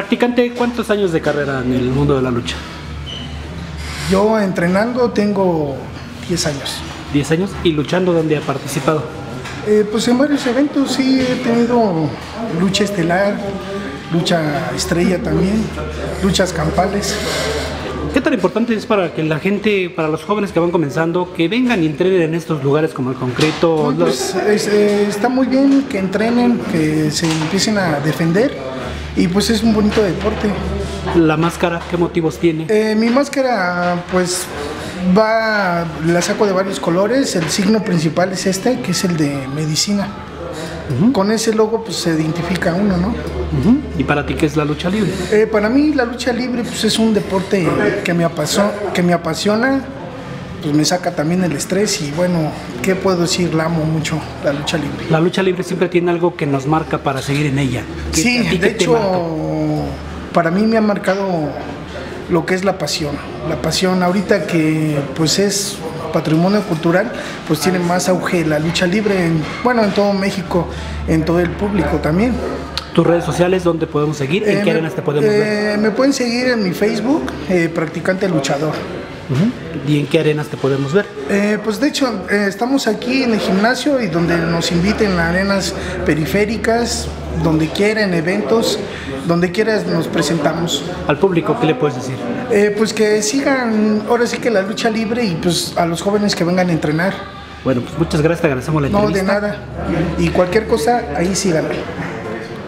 Practicante, ¿cuántos años de carrera en el mundo de la lucha? Yo entrenando tengo 10 años. 10 años. ¿Y luchando dónde ha participado? Pues en varios eventos sí he tenido lucha estelar, lucha estrella también, luchas campales. ¿Qué tan importante es para que la gente, para los jóvenes que van comenzando, que vengan y entrenen en estos lugares como el Concreto? Pues está muy bien que entrenen, que se empiecen a defender y pues es un bonito deporte. La máscara, ¿qué motivos tiene? Mi máscara pues la saco de varios colores, el signo principal es este, que es el de medicina. Con ese logo pues se identifica uno, ¿no? ¿Y para ti qué es la lucha libre? Para mí la lucha libre pues es un deporte que me apasiona, pues me saca también el estrés y bueno, ¿qué puedo decir? La amo mucho, la lucha libre. La lucha libre siempre tiene algo que nos marca para seguir en ella. Sí, de hecho, para mí me ha marcado lo que es la pasión. La pasión ahorita que pues es patrimonio cultural, pues tiene más auge la lucha libre, en todo México, en todo el público también. ¿Tus redes sociales dónde podemos seguir? ¿En qué arenas te podemos ver? Me pueden seguir en mi Facebook, Practicante Luchador. ¿Y en qué arenas te podemos ver? Pues de hecho estamos aquí en el gimnasio y donde nos inviten en arenas periféricas, donde quieran, eventos, donde quieras nos presentamos. ¿Al público qué le puedes decir? Pues que sigan ahora sí que la lucha libre y pues a los jóvenes que vengan a entrenar. Bueno, pues muchas gracias, te agradecemos la entrevista. No, de nada. Y cualquier cosa, ahí síganme.